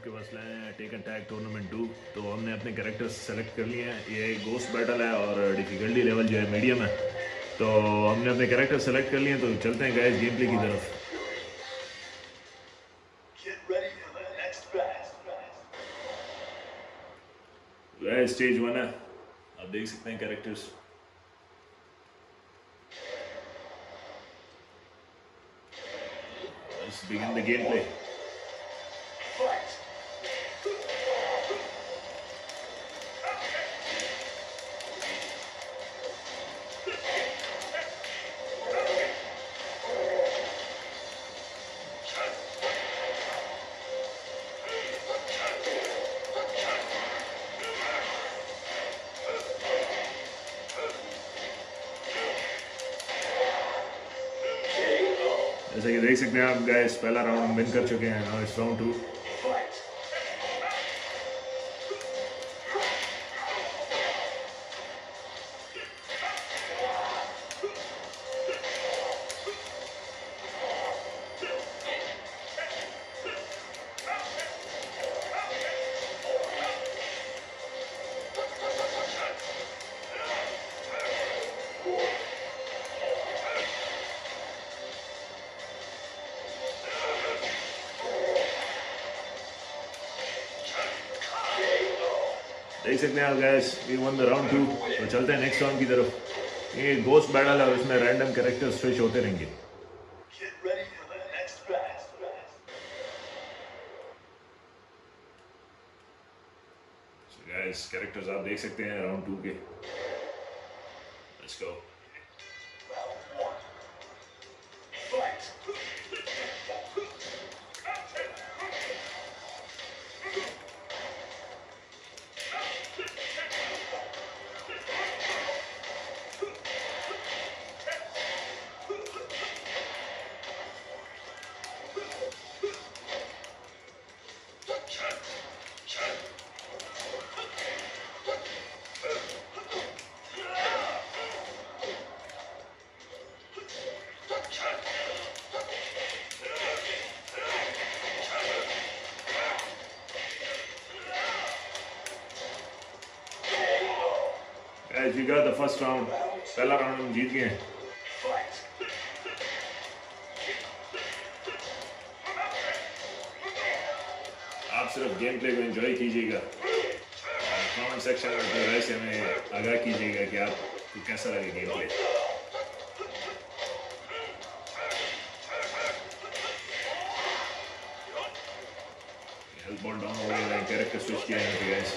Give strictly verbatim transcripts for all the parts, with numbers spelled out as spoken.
आपके पास लाए हैं टेकन टैग टूर्नामेंट टू। तो हमने अपने कैरेक्टर्स सेलेक्ट कर लिए हैं। ये गोस्ट बैटल है और डिफिकल्टी लेवल जो है मीडियम है। तो हमने अपने कैरेक्टर सेलेक्ट कर लिए हैं, तो चलते हैं गाइस गेम प्ले की तरफ। गाइस स्टेज वन है, आप देख सकते हैं characters. Let's begin the gameplay. जैसे कि देख सकते हैं आप गाइस, पहला राउंड विन कर चुके हैं। Now it's round two. देख सकते हैं आप guys, we won the round two. तो चलते हैं नेक्स्ट राउंड की तरफ। ये गोस्ट बैटल है और इसमें रैंडम कैरेक्टर्स स्विच होते रहेंगे। गैस कैरेक्टर्स आप देख सकते हैं राउंड टू के। Let's go. Guys, we got the first round. पहला राउंड हम जीत गए हैं। आप सिर्फ गेम प्ले को एंजॉय कीजिएगा। कमेंट सेक्शन में अपने राय से हमें आगाह कीजिएगा कि आपको कैसा लगे game play. Health ball down हो गया, कैरेक्टर स्विच किया है गाइस।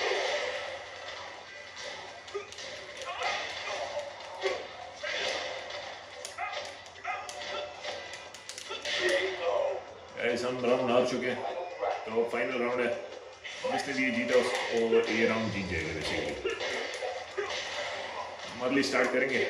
हम राउंड हार चुके हैं, तो फाइनल राउंड है। जिसने भी जीता उसको ये राउंड जीत जाएगा। बेसिकली हम अर्ली स्टार्ट करेंगे।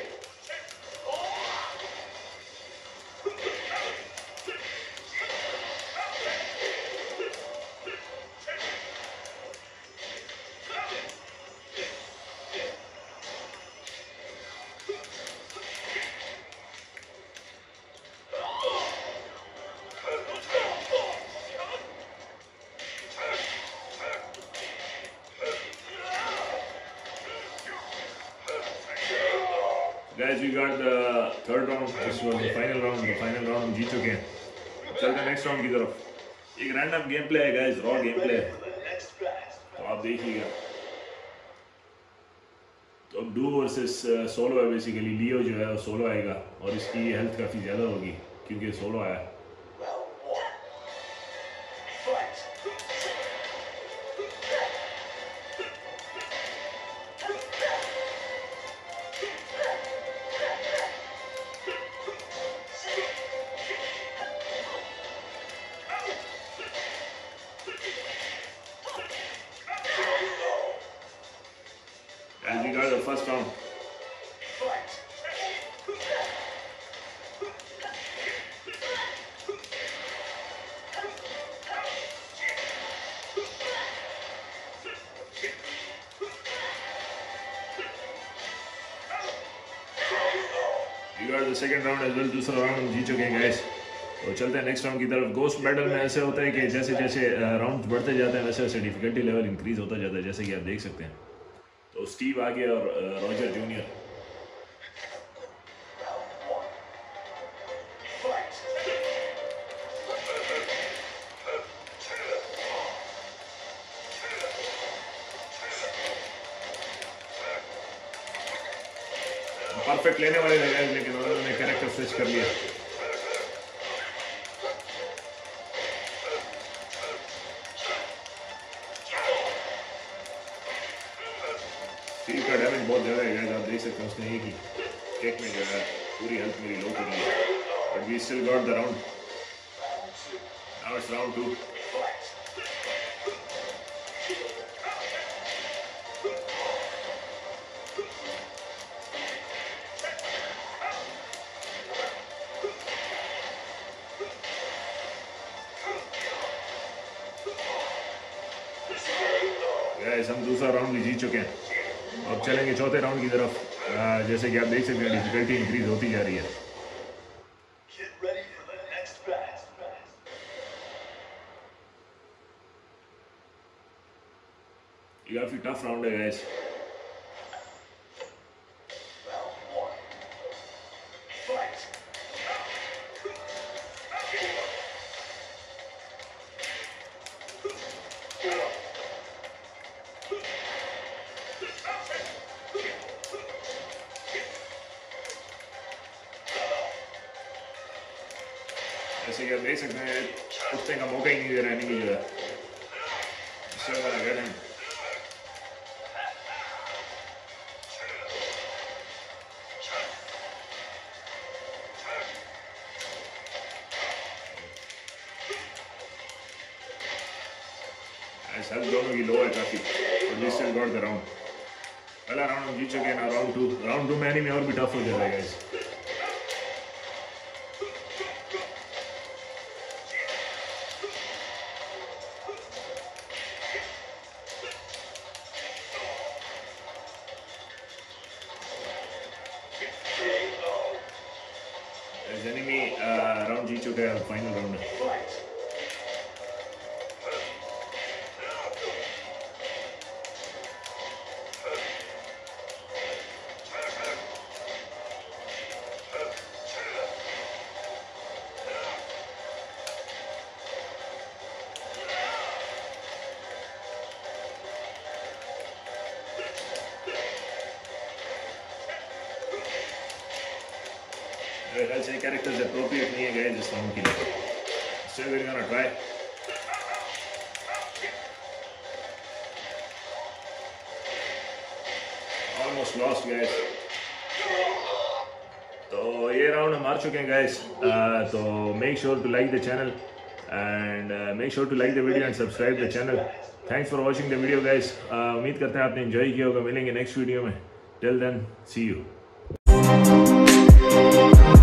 Guys, we got the third round. This was the final round. The final round हम जीत चुके हैं। चलते हैं नेक्स्ट राउंड की तरफ। एक रैंडम गेम प्ले है गाइस, रॉ गेम प्ले है, तो आप देखिएगा। तो अब डू वर्सेस सोलो है। बेसिकली लियो जो है वो सोलो आएगा और इसकी हेल्थ काफ़ी ज़्यादा होगी क्योंकि सोलो आया। And we got the first round. We got the second round as well. दूसरा राउंड हम जीत चुके हैं guys. तो चलते हैं नेक्स्ट राउंड की तरफ। गोस्ट बैटल में ऐसे होता है कि जैसे जैसे राउंड बढ़ते जाते हैं वैसे वैसे डिफिकल्टी लेवल इंक्रीज होता जाता है, जैसे कि आप देख सकते हैं। तो स्टीव आ गया और रॉजर जूनियर। परफेक्ट लेने वाले थे लेकिन उन्होंने कैरेक्टर स्विच कर लिया। स्टीव का डैमेज बहुत ज़्यादा है, आप देख सकते हैं। उसने एक ही किक में जो है पूरी हेल्थ मेरी लो कर ली है, but we still got the round. Now it's round two. हम दूसरा राउंड भी जीत चुके हैं, अब चलेंगे चौथे राउंड की तरफ। आ, जैसे कि आप देख सकते हैं डिफिकल्टी इंक्रीज होती जा रही है। ये काफी टफ राउंड है गाइस। जैसे कि आप देख सकते हैं उठने का मौका ही नहीं दे रहा है नहीं जो है। हेल्थ दोनों की लो है काफी, और we still got the round. पहला राउंड हम जीत चुके हैं ना। राउंड टू राउंड टू में एनिमी और भी टफ हो जाएगा गाइस। एनिमी राउंड जीत चुका है, फाइनल राउंड है। मेरे ख्याल से कैरेक्टर्स अप्रोप्रिएट नहीं है गए जिस राउंड के लिए। Still we're gonna try. Almost lost guys. तो ये राउंड हम हार चुके हैं गाइस। तो make sure to like the channel and make sure to like the video and subscribe the channel. Thanks for watching the video guys. उम्मीद करते हैं आपने एंजॉय किया होगा। मिलेंगे नेक्स्ट वीडियो में। Till then see you.